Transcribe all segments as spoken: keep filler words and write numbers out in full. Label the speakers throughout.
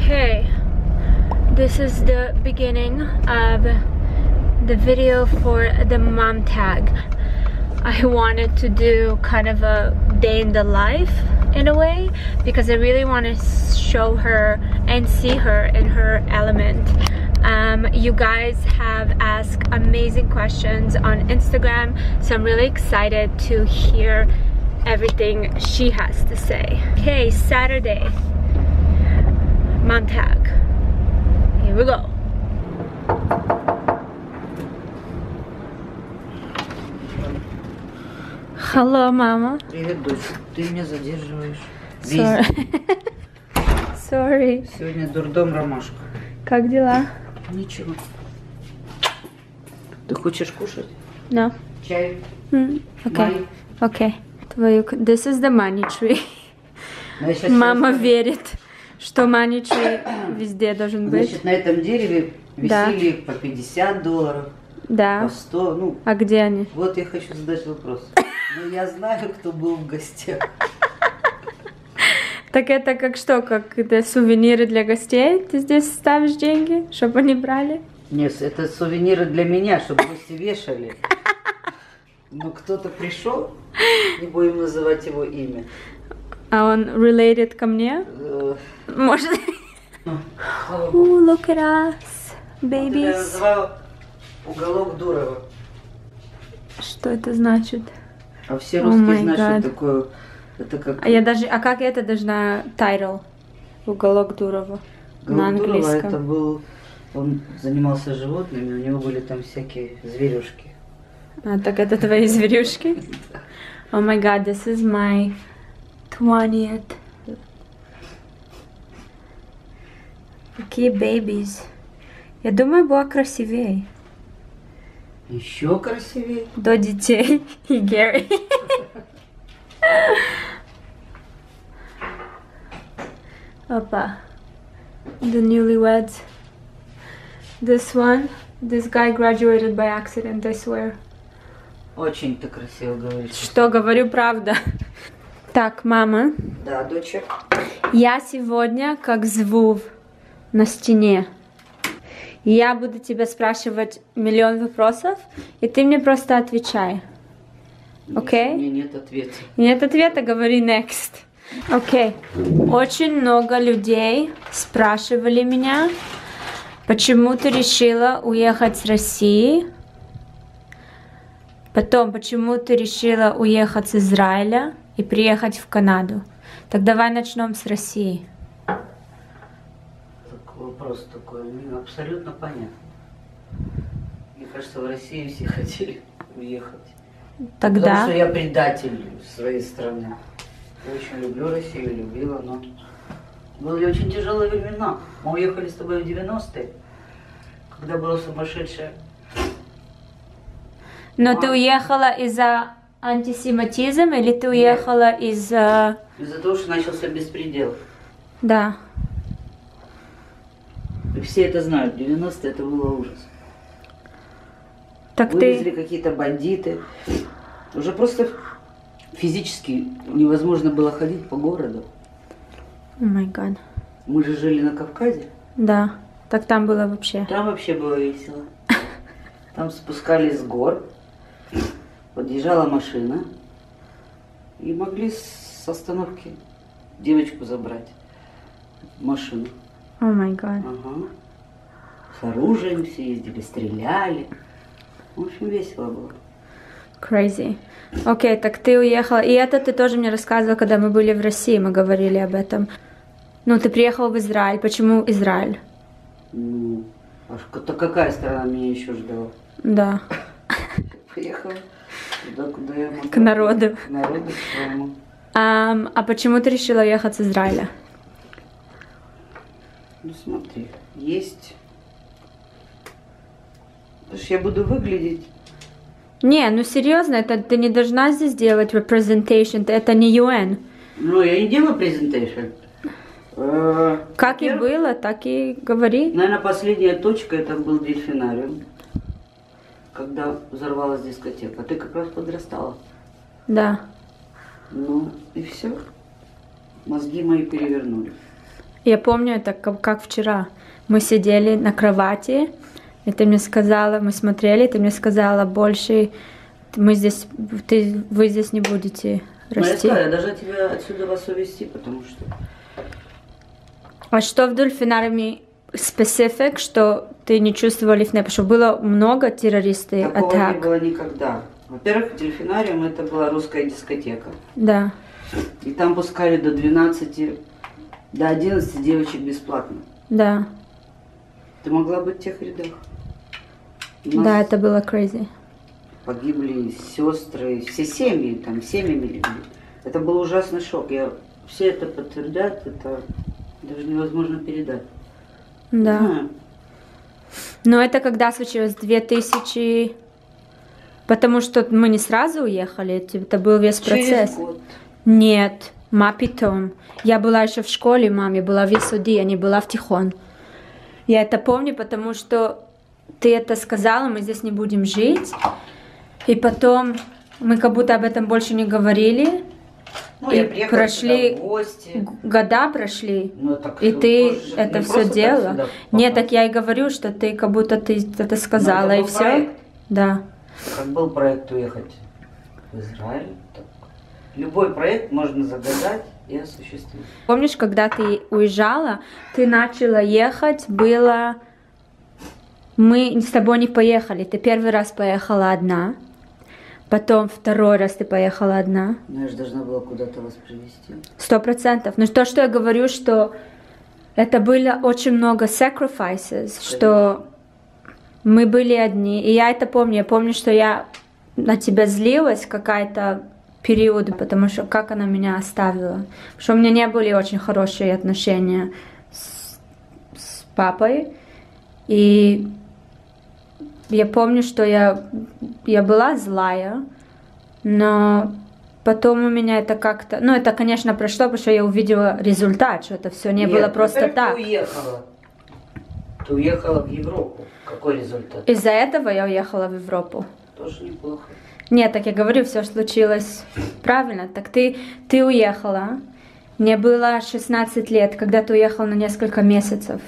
Speaker 1: Okay, this is the beginning of the video for the mom tag. I wanted to do kind of a day in the life in a way because I really want to show her and see her in her element. Um, you guys have asked amazing questions on Instagram, so I'm really excited to hear everything she has to say. Okay, Saturday mom tag. Here we go. Hello, мама.
Speaker 2: Привет, дочь. Ты меня задерживаешь.
Speaker 1: Sorry. Sorry.
Speaker 2: Сегодня дурдом ромашка.
Speaker 1: Как дела?
Speaker 2: Ничего. Ты хочешь кушать?
Speaker 1: No.
Speaker 2: Чай?
Speaker 1: Mm, okay. Okay. Твою... This is the money tree. Мама верит, что money tree везде должен быть.
Speaker 2: Значит, на этом дереве висели да. по пятьдесят долларов.
Speaker 1: Да.
Speaker 2: По сто. Ну,
Speaker 1: а где они?
Speaker 2: Вот я хочу задать вопрос. Ну, я знаю, кто был в гостях.
Speaker 1: Так это как что, как это сувениры для гостей? Ты здесь ставишь деньги, чтобы они брали?
Speaker 2: Нет, это сувениры для меня, чтобы гости вешали. Но кто-то пришел, не будем называть его имя.
Speaker 1: А он related ко мне? Может? Oh, look at us, babies.
Speaker 2: Я называю уголок Дурова.
Speaker 1: Что это значит?
Speaker 2: А все русские
Speaker 1: oh
Speaker 2: знают, что такое. Это как...
Speaker 1: А я даже, а как это должна title? Уголок Дурова.
Speaker 2: Уголок
Speaker 1: на английском.
Speaker 2: Дурова это был, он занимался животными, у него были там всякие зверюшки.
Speaker 1: А так это твои зверюшки? Oh my god, this is my twentieth. Какие babies. Я думаю, было красивее.
Speaker 2: Еще красивее.
Speaker 1: До детей и Гэри. Опа. The newlyweds. This one, this guy graduated by accident, I swear.
Speaker 2: Очень ты красиво говоришь.
Speaker 1: Что, говорю правда. Так, мама.
Speaker 2: Да, доча.
Speaker 1: Я сегодня как звук на стене. Я буду тебя спрашивать миллион вопросов, и ты мне просто отвечай. Окей? Okay?
Speaker 2: У меня нет ответа.
Speaker 1: Нет ответа, говори next. Окей. Okay. Очень много людей спрашивали меня, почему ты решила уехать с России. Потом, почему ты решила уехать с Израиля и приехать в Канаду. Так давай начнем с России.
Speaker 2: Вопрос такой, абсолютно понятно. Мне кажется, в России все хотели уехать.
Speaker 1: Тогда...
Speaker 2: Потому что я предатель своей страны. Я очень люблю Россию, любила, но были очень тяжелые времена. Мы уехали с тобой в девяностые, когда было сумасшедшее.
Speaker 1: Но а... ты уехала из-за антисемитизма или ты уехала из-за...
Speaker 2: Из-за того, что начался беспредел.
Speaker 1: Да.
Speaker 2: И все это знают. девяностые это было ужас.
Speaker 1: Так
Speaker 2: Вывезли
Speaker 1: ты...
Speaker 2: какие-то бандиты. Уже просто физически невозможно было ходить по городу.
Speaker 1: О май гад.
Speaker 2: Мы же жили на Кавказе.
Speaker 1: Да. Так там было вообще.
Speaker 2: Там вообще было весело. Там спускались с гор. Подъезжала машина. И могли с остановки девочку забрать в машину.
Speaker 1: О май гад.
Speaker 2: Ага. С оружием все ездили, стреляли. В общем, весело было.
Speaker 1: Crazy. Окей, okay, так ты уехала. И это ты тоже мне рассказывала, когда мы были в России, мы говорили об этом. Ну, ты приехала в Израиль. Почему Израиль? Ну,
Speaker 2: а то какая страна меня еще ждала?
Speaker 1: Да.
Speaker 2: Поехала туда, куда я могла.
Speaker 1: К народу.
Speaker 2: К народу, к своему.
Speaker 1: Um, а почему ты решила уехать с Израиля?
Speaker 2: Ну смотри, есть... Потому что я буду выглядеть...
Speaker 1: Не, ну серьезно, это ты не должна здесь делать representation, это не ю эн.
Speaker 2: Ну, я не делаю presentation.
Speaker 1: Как и было, так и говори.
Speaker 2: Наверное, последняя точка, это был дельфинариум. Когда взорвалась дискотека. Ты как раз подрастала.
Speaker 1: Да.
Speaker 2: Ну, и все. Мозги мои перевернули.
Speaker 1: Я помню это как, как вчера. Мы сидели на кровати, и ты мне сказала, мы смотрели, ты мне сказала, больше мы здесь, ты, вы здесь не будете расти.
Speaker 2: Ну, я сказала, я даже тебя отсюда вас увезти, потому что...
Speaker 1: А что в дельфинариуме специфик, что ты не чувствовали, потому что было много террористов?
Speaker 2: Такого
Speaker 1: атак.
Speaker 2: не было никогда. Во-первых, дельфинариум это была русская дискотека.
Speaker 1: Да.
Speaker 2: И там пускали до двенадцати, до одиннадцати девочек бесплатно.
Speaker 1: Да.
Speaker 2: Ты могла быть в тех рядах.
Speaker 1: Да, это было crazy.
Speaker 2: Погибли сестры, все семьи, там семьями легли. Это был ужасный шок. Я, все это подтвердят, это даже невозможно передать.
Speaker 1: Да.
Speaker 2: Знаю.
Speaker 1: Но это когда случилось? две тысячи... Потому что мы не сразу уехали, это был весь процесс.
Speaker 2: Через год.
Speaker 1: Нет, ма питом. Я была еще в школе, мам, я была в Исуди, я не была в Тихон. Я это помню, потому что ты это сказала, мы здесь не будем жить. И потом мы как будто об этом больше не говорили.
Speaker 2: Ну,
Speaker 1: и
Speaker 2: я приехала
Speaker 1: прошли
Speaker 2: в гости.
Speaker 1: года прошли,
Speaker 2: Ну, так,
Speaker 1: и ты
Speaker 2: тоже
Speaker 1: это
Speaker 2: не
Speaker 1: все
Speaker 2: просто
Speaker 1: делала.
Speaker 2: так сюда
Speaker 1: Нет,
Speaker 2: попасть.
Speaker 1: так я и говорю, что ты как будто ты это сказала,
Speaker 2: Ну, это
Speaker 1: и
Speaker 2: был
Speaker 1: все.
Speaker 2: проект.
Speaker 1: Да.
Speaker 2: Как был проект уехать в Израиль, так любой проект можно загадать и осуществить.
Speaker 1: Помнишь, когда ты уезжала, ты начала ехать, было... Мы с тобой не поехали, ты первый раз поехала одна, потом второй раз ты поехала одна.
Speaker 2: Ну, я же должна была куда-то вас привезти.
Speaker 1: Сто процентов. Но то, что я говорю, что это было очень много sacrifices, что мы были одни. И я это помню. Я помню, что я на тебя злилась какая-то период, потому что как она меня оставила. Потому что у меня не были очень хорошие отношения с, с папой. И я помню, что я, я была злая, но потом у меня это как-то... Ну, это, конечно, прошло, потому что я увидела результат, что это все не
Speaker 2: Нет,
Speaker 1: было просто так.
Speaker 2: Ты уехала. Ты уехала в Европу. Какой результат?
Speaker 1: Из-за этого я уехала в Европу.
Speaker 2: Тоже неплохо.
Speaker 1: Нет, так я говорю, все случилось правильно. Так ты, ты уехала. Мне было шестнадцать лет, когда ты уехала на несколько месяцев.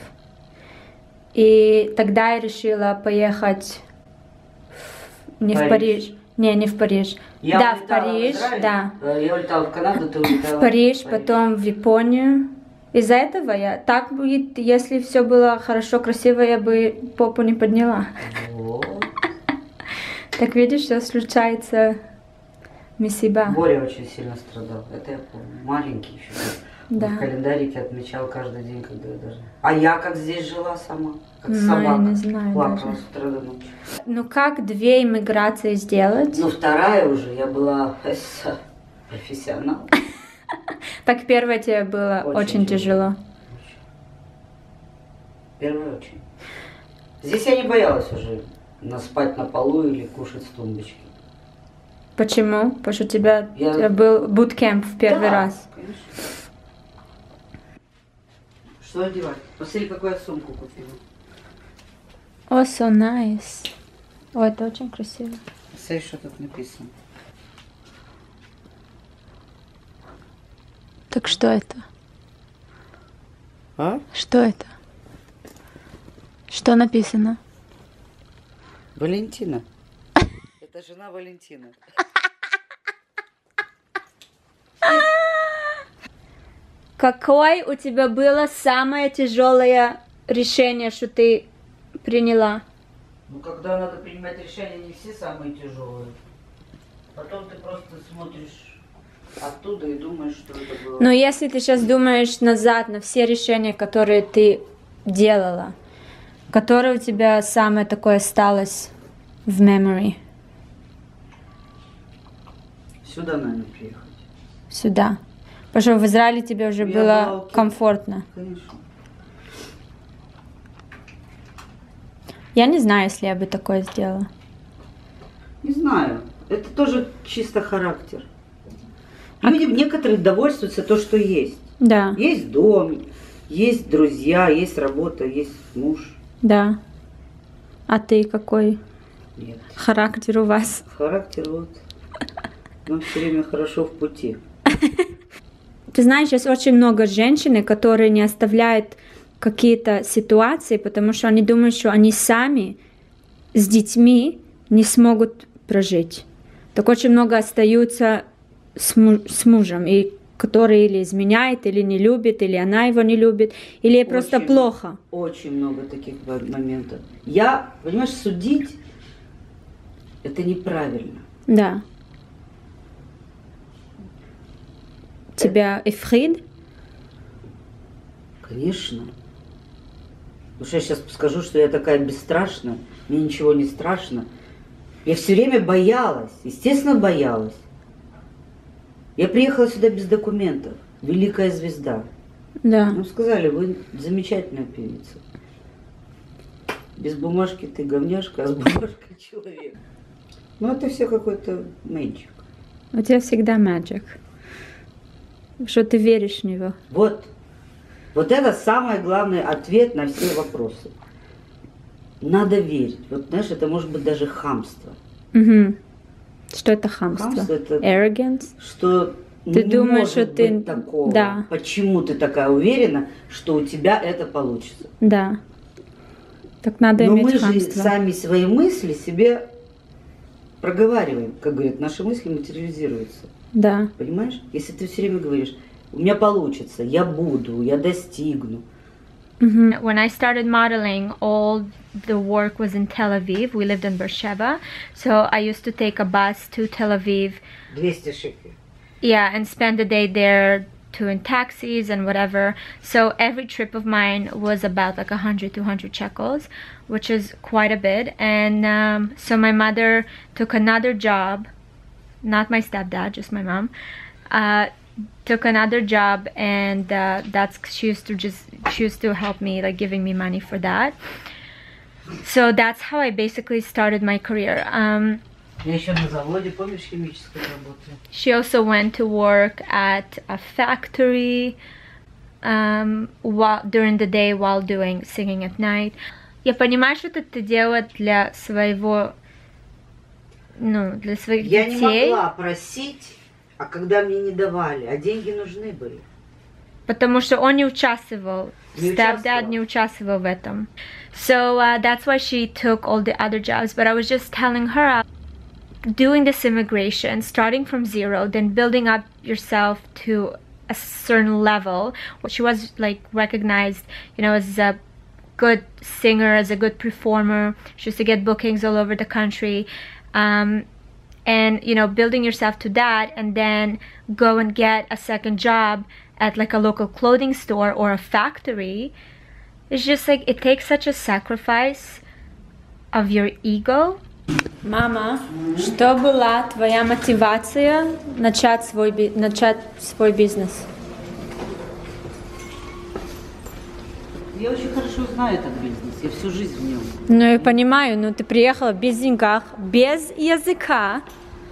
Speaker 1: И тогда я решила поехать в... не
Speaker 2: Париж.
Speaker 1: в Париж. Не, не в Париж.
Speaker 2: Я
Speaker 1: да, в
Speaker 2: улетала
Speaker 1: Париж,
Speaker 2: в Израиль,
Speaker 1: да.
Speaker 2: Я улетала в Канаду, ты улетала
Speaker 1: В Париж,
Speaker 2: в Париж.
Speaker 1: потом в Японию. Из-за этого я так будет, если все было хорошо, красиво, я бы попу не подняла.
Speaker 2: Вот.
Speaker 1: Так видишь, что случается месиба.
Speaker 2: Боря очень сильно страдал. Это я помню. Маленький еще.
Speaker 1: Да.
Speaker 2: В календарике отмечал каждый день, когда я даже... А я как здесь жила сама, как
Speaker 1: Ну,
Speaker 2: собака.
Speaker 1: я не знаю
Speaker 2: Плакала
Speaker 1: даже.
Speaker 2: с утра до ночи.
Speaker 1: Ну как две иммиграции сделать?
Speaker 2: Ну вторая уже, я была профессионал.
Speaker 1: Так первое тебе было очень,
Speaker 2: Очень
Speaker 1: тяжело.
Speaker 2: тяжело. Первая очень. Здесь я не боялась уже на спать на полу или кушать с тумбочки.
Speaker 1: Почему? Потому что у тебя,
Speaker 2: Я-
Speaker 1: у тебя был буткемп в первый
Speaker 2: Да,
Speaker 1: раз.
Speaker 2: конечно. Что одевать? Посмотри, какую я сумку купила.
Speaker 1: О, so nice. О, это очень красиво.
Speaker 2: Посмотри, что тут написано.
Speaker 1: Так что это?
Speaker 2: А?
Speaker 1: Что это? Что написано?
Speaker 2: Валентина. Это жена Валентина.
Speaker 1: Какое у тебя было самое тяжелое решение, что ты приняла?
Speaker 2: Ну, когда надо принимать решения, не все самые тяжелые. Потом ты просто смотришь оттуда и думаешь, что это было.
Speaker 1: Но если ты сейчас думаешь назад на все решения, которые ты делала, которое у тебя самое такое осталось в memory?
Speaker 2: Сюда, наверное, приехать.
Speaker 1: Сюда. Потому что в Израиле тебе уже
Speaker 2: Я
Speaker 1: было
Speaker 2: была окей.
Speaker 1: комфортно.
Speaker 2: Конечно.
Speaker 1: Я не знаю, если я бы такое сделала.
Speaker 2: Не знаю. Это тоже чисто характер. Люди, некоторые довольствуются то, что есть.
Speaker 1: Да,
Speaker 2: Есть дом, есть друзья, есть работа, есть муж.
Speaker 1: да. А ты какой
Speaker 2: Нет.
Speaker 1: характер у вас?
Speaker 2: Характер вот. Мы все время хорошо в пути.
Speaker 1: Ты знаешь, есть очень много женщин, которые не оставляют какие-то ситуации, потому что они думают, что они сами с детьми не смогут прожить. Так очень много остаются с, муж, с мужем, и который или изменяет, или не любит, или она его не любит, или ей просто
Speaker 2: очень,
Speaker 1: плохо.
Speaker 2: Очень много таких моментов. Я, понимаешь, судить это неправильно.
Speaker 1: Да. Тебя эфрид?
Speaker 2: Конечно. Потому что я сейчас скажу, что я такая бесстрашная, мне ничего не страшно. Я все время боялась, естественно, боялась. Я приехала сюда без документов, великая звезда.
Speaker 1: Да.
Speaker 2: Нам сказали, вы замечательная певица. Без бумажки ты говняшка, а с бумажкой человек. Ну это все какой-то magic.
Speaker 1: У тебя всегда magic. Что ты веришь в него.
Speaker 2: Вот. Вот это самый главный ответ на все вопросы. Надо верить. Вот знаешь, это может быть даже хамство.
Speaker 1: Угу. Что это хамство?
Speaker 2: Хамство это
Speaker 1: Arrogance?
Speaker 2: Что
Speaker 1: ты
Speaker 2: не
Speaker 1: думаешь,
Speaker 2: может
Speaker 1: что ты...
Speaker 2: быть такого.
Speaker 1: Да.
Speaker 2: Почему ты такая уверена, что у тебя это получится?
Speaker 1: Да. Так надо
Speaker 2: Но
Speaker 1: иметь
Speaker 2: мы
Speaker 1: хамство.
Speaker 2: же сами свои мысли себе проговариваем. Как говорят, наши мысли материализируются.
Speaker 1: Да.
Speaker 2: Понимаешь? Если ты все время говоришь, у меня получится, я буду, я достигну.
Speaker 1: Mm-hmm. When I started modeling, all the work was in Tel Aviv. We lived in Beersheba. So I used to take a bus to Tel Aviv.
Speaker 2: двести шекелей.
Speaker 1: Yeah, and spend the day there to in taxis and whatever. So every trip of mine was about like one hundred, two hundred shekels, which is quite a bit. And um, so my mother took another job, not my stepdad, just my mom, uh, took another job, and uh, that's, she used to just, she used to help me, like giving me money for that. So that's how I basically started my career. Um,
Speaker 2: Я еще на заводе, помнишь, химической работала?
Speaker 1: She also went to work at a factory um, while, during the day while doing singing at night. Я понимаю, что это ты делала для своего, ну, для своих
Speaker 2: Я
Speaker 1: детей.
Speaker 2: не могла просить, а когда мне не давали, а деньги нужны были.
Speaker 1: Потому что он не участвовал.
Speaker 2: Не
Speaker 1: Stepdad не участвовал в этом. So uh, that's why she took all the other jobs. But I was just telling her, doing this immigration, starting from zero, then building up yourself to a certain level. She was like recognized, you know, as a good singer, as a good performer. She used to get bookings all over the country. Um, and, you know, building yourself to that, and then go and get a second job at like a local clothing store or a factory. It's just like, it takes such a sacrifice of your ego. Мама, что была твоя мотивация начать свой, начать свой бизнес?
Speaker 2: Я очень хорошо знаю этот бизнес, я всю жизнь в нем.
Speaker 1: Ну, я понимаю, но ты приехала без денег, без языка,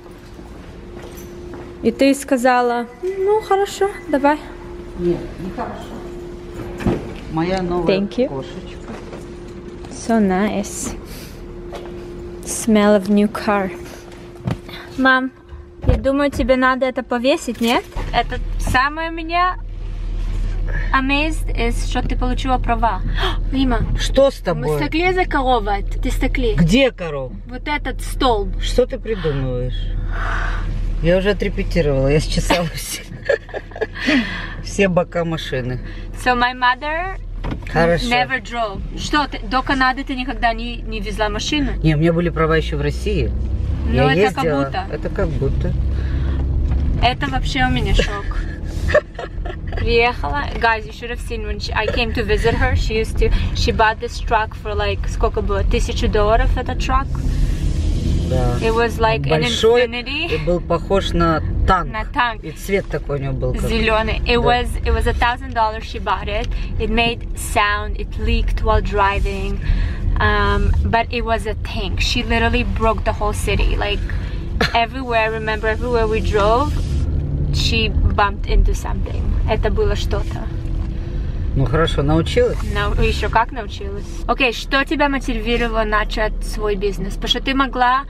Speaker 1: и ты сказала, ну, хорошо, давай.
Speaker 2: Нет, не хорошо. Моя новая кошечка.
Speaker 1: So nice. Smell of new car. Мам, я думаю, тебе надо это повесить, нет? Это самое меня amazed is, что ты получила права. Рима,
Speaker 2: что с тобой?
Speaker 1: Мы стекли за корова, ты стекли.
Speaker 2: Где корова?
Speaker 1: Вот этот столб.
Speaker 2: Что ты придумываешь? Я уже отрепетировала, я счесала все, все бока машины.
Speaker 1: So my mother
Speaker 2: Хорошо.
Speaker 1: Never drove. Что, ты, до Канады ты никогда не, не везла машину?
Speaker 2: Не, у меня были права еще в России.
Speaker 1: Ну,
Speaker 2: я
Speaker 1: это
Speaker 2: ездила.
Speaker 1: как будто.
Speaker 2: Это как будто.
Speaker 1: Это вообще у меня шок. Приехала. Guys, you should have seen when she, I came to visit her. She used to, she bought this truck for like, сколько было? Тысячу долларов этот truck.
Speaker 2: Да.
Speaker 1: It was like
Speaker 2: большой,
Speaker 1: an infinity.
Speaker 2: И был похож на танк.
Speaker 1: На танк.
Speaker 2: И цвет такой у него был.
Speaker 1: Зеленый. It
Speaker 2: да.
Speaker 1: was it was a thousand dollars. She bought it. It made sound. It leaked while driving. Um, but it was a tank. She literally broke the whole city. Like everywhere. Remember, everywhere we drove, she bumped into something. Это было что-то.
Speaker 2: Ну хорошо, научилась?
Speaker 1: No, еще как научилась. Окей, okay, что тебя мотивировало начать свой бизнес? Потому что ты могла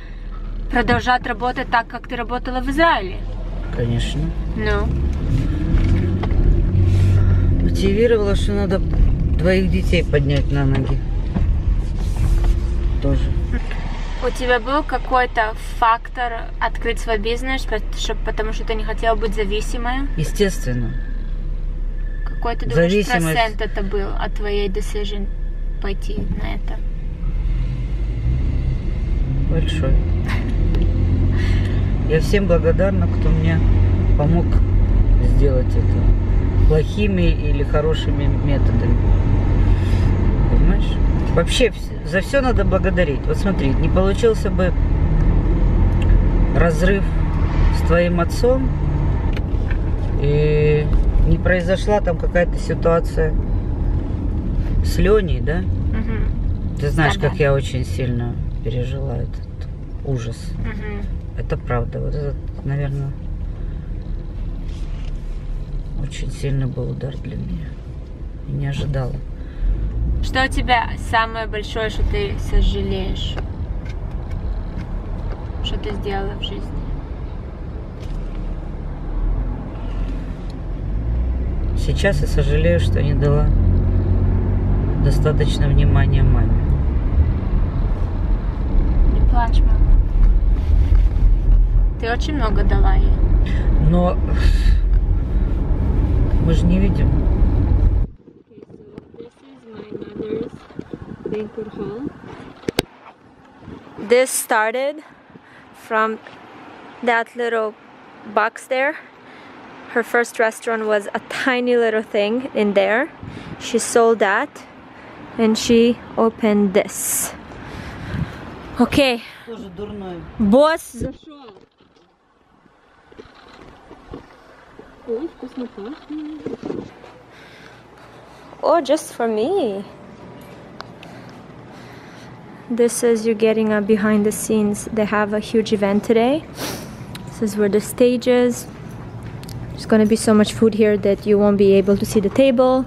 Speaker 1: продолжать работать так, как ты работала в Израиле.
Speaker 2: Конечно.
Speaker 1: Ну?
Speaker 2: Мотивировала, что надо двоих детей поднять на ноги. Тоже.
Speaker 1: У тебя был какой-то фактор открыть свой бизнес, потому что ты не хотела быть зависимой?
Speaker 2: Естественно.
Speaker 1: Какой ты думаешь Зависимость... процент это был от твоей decision пойти на это?
Speaker 2: Большой. Я всем благодарна, кто мне помог сделать это плохими или хорошими методами. Понимаешь? Вообще за все надо благодарить. Вот смотри, не получился бы разрыв с твоим отцом, и не произошла там какая-то ситуация с Леней, да? Угу. Ты знаешь, да, как да. я очень сильно пережила этот ужас. Угу. Это правда. Вот этот, наверное, очень сильный был удар для меня. И не ожидала.
Speaker 1: Что у тебя самое большое, что ты сожалеешь? Что ты сделала в жизни?
Speaker 2: Сейчас я сожалею, что не дала достаточно внимания маме.
Speaker 1: Не плачь, мама. Ты очень много дала ей.
Speaker 2: Но мы же не видим.
Speaker 1: Banquet hall. This started from that little box there. Her first restaurant was a tiny little thing in there. She sold that and she opened this. Okay. Босс зашел. Ой, вкусно пахнет. Oh, just for me. This is you getting a behind the scenes. They have a huge event today. This is where the stage is. There's gonna be so much food here that you won't be able to see the table.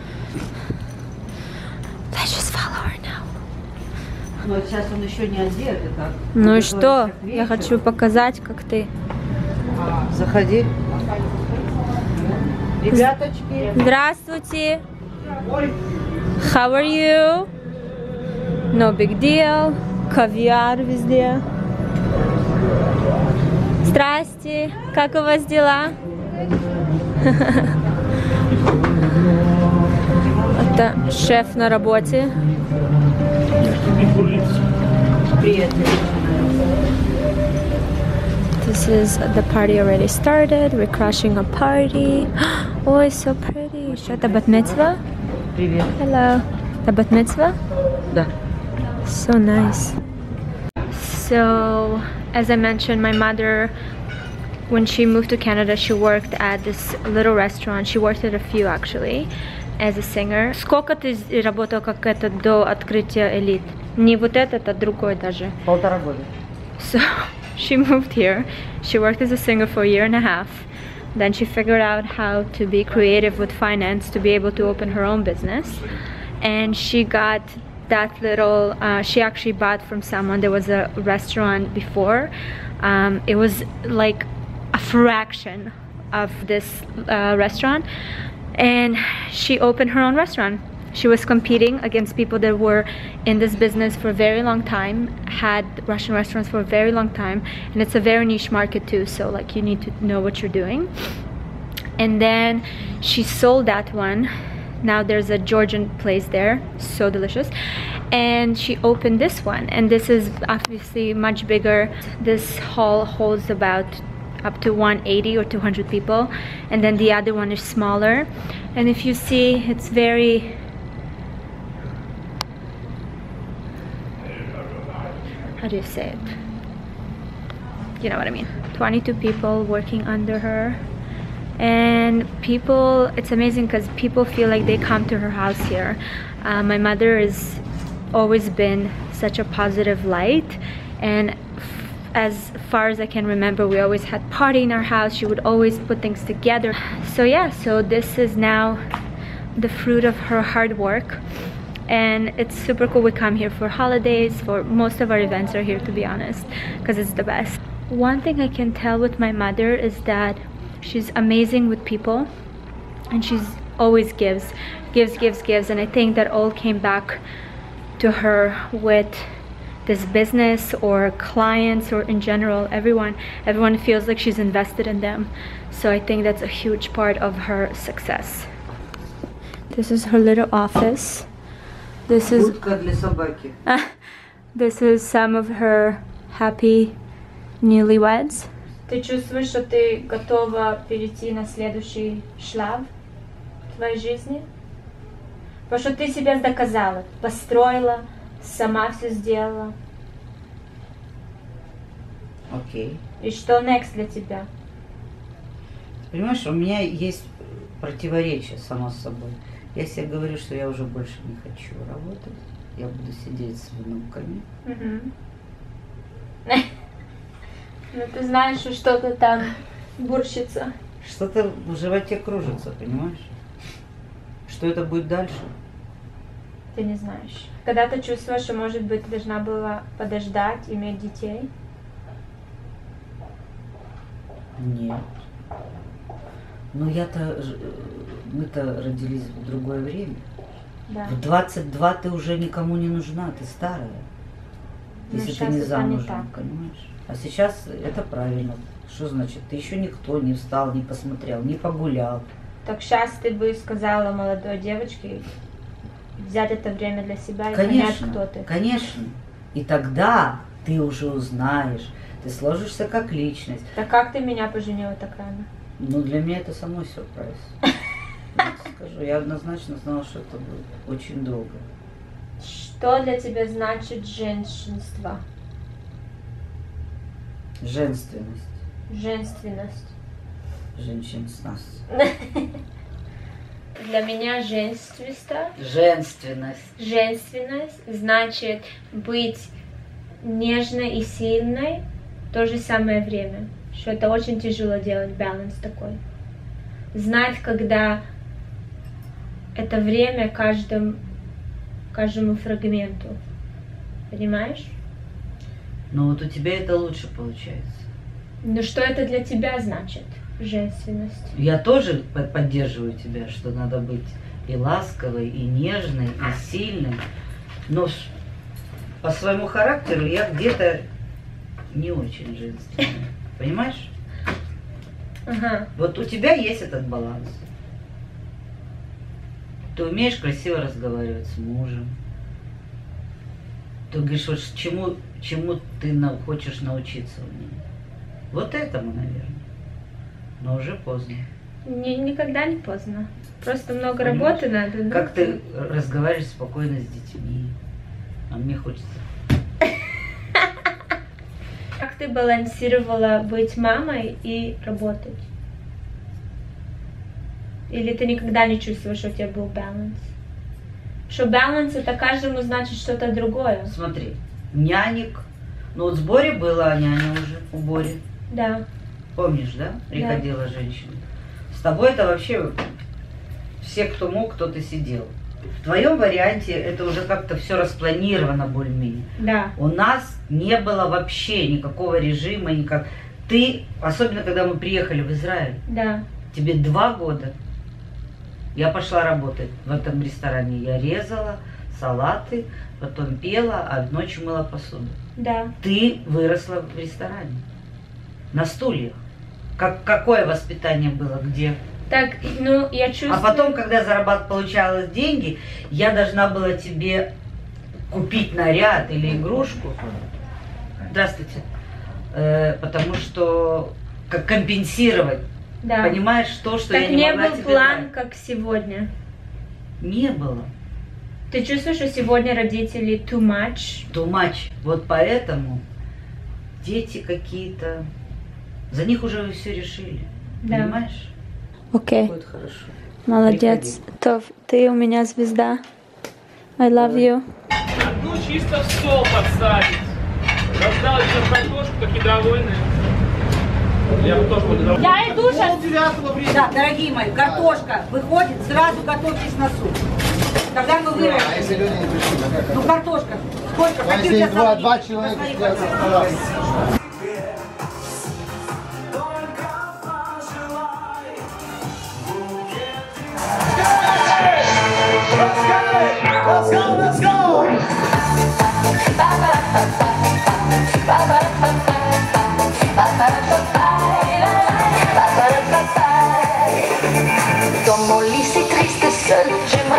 Speaker 1: Let's just follow her now.
Speaker 2: Но сейчас он еще не одет, это.
Speaker 1: Ну и что? Я хочу показать, как ты.
Speaker 2: Заходи. Ребяточки.
Speaker 1: Здравствуйте. How are you? No big deal. Кавиар везде. Здрасте. Как у вас дела? Это шеф на работе.
Speaker 2: Привет.
Speaker 1: This is the party already started. We're crashing a party. Oh, it's so pretty. Что это, bat mitzvah?
Speaker 2: Привет.
Speaker 1: Hello. Это bat mitzvah?
Speaker 2: Да.
Speaker 1: So nice. So, as I mentioned, my mother, when she moved to Canada, she worked at this little restaurant. She worked at a few actually, as a singer. Сколько ты работала как это до открытия Elite? Не вот этот, а другой даже.
Speaker 2: Полтора года.
Speaker 1: So, she moved here. She worked as a singer for a year and a half. Then she figured out how to be creative with finance to be able to open her own business. And she got that little, uh, she actually bought from someone. There was a restaurant before. Um, it was like a fraction of this uh, restaurant. And she opened her own restaurant. She was competing against people that were in this business for a very long time, had Russian restaurants for a very long time, and it's a very niche market too, so like you need to know what you're doing. And then she sold that one. Now there's a Georgian place there, so delicious. And she opened this one, and this is obviously much bigger. This hall holds about up to one eighty or two hundred people, and then the other one is smaller. And if you see, it's very, how do you say it? You know what I mean. twenty-two people working under her. And people, it's amazing because people feel like they come to her house here. Uh, my mother has always been such a positive light, and as far as I can remember, we always had party in our house. She would always put things together. So yeah, so this is now the fruit of her hard work, and it's super cool. We come here for holidays, for most of our events are here, to be honest, because it's the best. One thing I can tell with my mother is that she's amazing with people, and she's always gives, gives, gives, gives, and I think that all came back to her with this business or clients or in general. Everyone, everyone feels like she's invested in them. So I think that's a huge part of her success. This is her little office. This is this is some of her happy newlyweds. Ты чувствуешь, что ты готова перейти на следующий шлаг в твоей жизни? Потому что ты себя доказала, построила, сама все сделала.
Speaker 2: Окей. Okay.
Speaker 1: И что next для тебя?
Speaker 2: Понимаешь, у меня есть противоречие само с собой. Я себе говорю, что я уже больше не хочу работать. Я буду сидеть с внуками.
Speaker 1: Угу. Ну ты знаешь, что что-то там бурщится.
Speaker 2: Что-то в животе кружится, понимаешь? Что это будет дальше?
Speaker 1: Ты не знаешь. Когда ты чувствуешь, что, может быть, ты должна была подождать, иметь детей?
Speaker 2: Нет. Ну я-то, мы-то родились в другое время.
Speaker 1: Да.
Speaker 2: В двадцать два ты уже никому не нужна, ты старая. Если ты не замужем, понимаешь? А сейчас это правильно. Что значит? Ты еще никто не встал, не посмотрел, не погулял.
Speaker 1: Так сейчас ты бы сказала молодой девочке взять это время для себя и
Speaker 2: конечно,
Speaker 1: понять, кто ты.
Speaker 2: Конечно. И тогда ты уже узнаешь, ты сложишься как личность.
Speaker 1: Так как ты меня поженила так рано?
Speaker 2: Ну, для меня это самой сюрприз. Я скажу, я однозначно знала, что это будет очень долго.
Speaker 1: Что для тебя значит женщинство?
Speaker 2: Женственность.
Speaker 1: Женственность.
Speaker 2: Женщинственность.
Speaker 1: Для меня женственность.
Speaker 2: Женственность.
Speaker 1: Женственность значит быть нежной и сильной в то же самое время. Что это очень тяжело делать, баланс такой. Знать, когда это время каждому, каждому фрагменту. Понимаешь?
Speaker 2: Ну вот у тебя это лучше получается.
Speaker 1: Ну что это для тебя значит, женственность?
Speaker 2: Я тоже поддерживаю тебя, что надо быть и ласковой, и нежной, и сильной. Но по своему характеру я где-то не очень женственная. Понимаешь?
Speaker 1: Ага.
Speaker 2: Вот у тебя есть этот баланс. Ты умеешь красиво разговаривать с мужем. Ты говоришь, вот чему, чему ты на, хочешь научиться у меня. Вот этому, наверное. Но уже поздно.
Speaker 1: Не, никогда не поздно. Просто много
Speaker 2: Понимаешь?
Speaker 1: работы надо. Ну,
Speaker 2: как ты разговариваешь спокойно с детьми. А мне хочется.
Speaker 1: Как ты балансировала быть мамой и работать? Или ты никогда не чувствовала, что у тебя был баланс? Что баланс это каждому значит что-то другое.
Speaker 2: Смотри, нянек. Ну вот в сборе была няня уже, в уборе.
Speaker 1: Да.
Speaker 2: Помнишь, да? Приходила да. женщина. С тобой это вообще все, кто мог, кто-то сидел. В твоем варианте это уже как-то все распланировано более-менее.
Speaker 1: Да.
Speaker 2: У нас не было вообще никакого режима, никак. Ты, особенно когда мы приехали в Израиль,
Speaker 1: да.
Speaker 2: тебе два года. Я пошла работать в этом ресторане. Я резала салаты, потом пела, а ночью мыла посуду.
Speaker 1: Да.
Speaker 2: Ты выросла в ресторане. На стульях. Как, какое воспитание было? Где?
Speaker 1: Так, ну, я чувствую...
Speaker 2: А потом, когда зарабатывать получалось деньги, я должна была тебе купить наряд или игрушку. Здравствуйте. Э, потому что как компенсировать.
Speaker 1: Да.
Speaker 2: Понимаешь, то, что
Speaker 1: так
Speaker 2: я не могла
Speaker 1: не был
Speaker 2: тебе
Speaker 1: план,
Speaker 2: дать.
Speaker 1: как сегодня?
Speaker 2: Не было.
Speaker 1: Ты чувствуешь, что сегодня родители too much?
Speaker 2: Too much. Вот поэтому дети какие-то... За них уже все решили.
Speaker 1: Да.
Speaker 2: Понимаешь?
Speaker 1: Окей.
Speaker 2: Будет хорошо.
Speaker 1: Молодец. Тов, ты у меня звезда. I love you.
Speaker 3: Одну чисто в стол подставить. Раздал еще картошку, такие довольные. Я бы тоже буду доволен.
Speaker 1: Я иду сейчас.
Speaker 2: Да, дорогие мои, картошка выходит, сразу готовьтесь на суп. Когда мы вырастем.
Speaker 4: А если люди не пришли?
Speaker 2: Ну картошка. Сколько?
Speaker 4: А если два, два человека сидят?
Speaker 5: Yeah! Скажи,